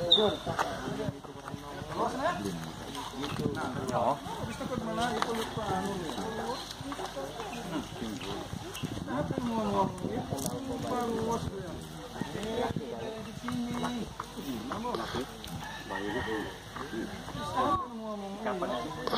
Oh. Gusto ko mana itulog pa ano niya. Natin mo paruwas ko yan. Di sini. Kapan?